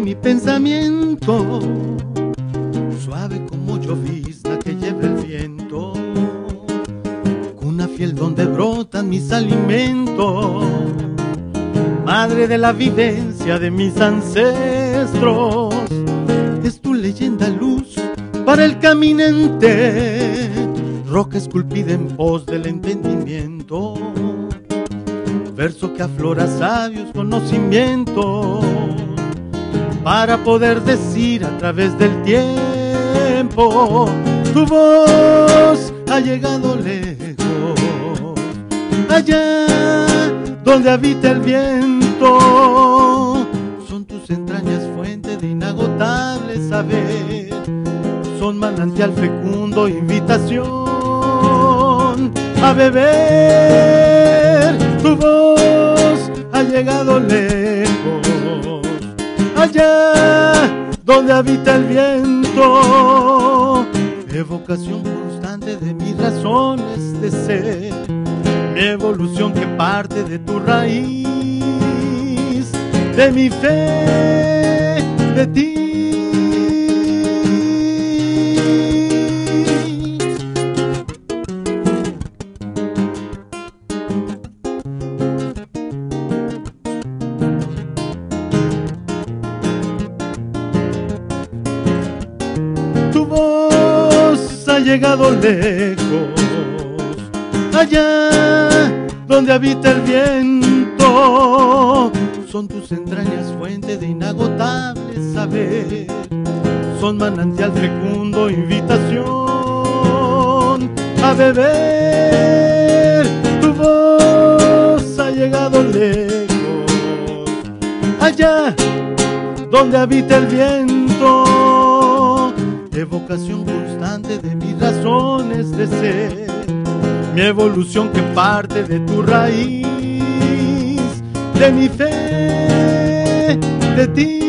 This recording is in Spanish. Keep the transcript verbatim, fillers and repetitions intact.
mi pensamiento, suave como llovizna que lleva el viento, cuna fiel donde brotan mis alimentos, madre de la vivencia de mis ancestros, es tu leyenda luz para el caminante, roca esculpida en pos del entendimiento, verso que aflora sabios conocimientos, para poder decir a través del tiempo, tu voz ha llegado lejos, allá donde habita el viento, son tus entrañas fuente de inagotable saber, son manantial fecundo, invitación a beber. Tu voz ha llegado lejos, allá donde habita el viento, evocación constante de mis razones de ser, mi evolución que parte de tu raíz, de mi fe, de ti. Tu voz ha llegado lejos, allá donde habita el viento, son tus entrañas fuente de inagotable saber, son manantial fecundo, invitación a beber. Tu voz ha llegado lejos, allá donde habita el viento, evocación constante de mis razones de ser, mi evolución que parte de tu raíz, de mi fe, de ti.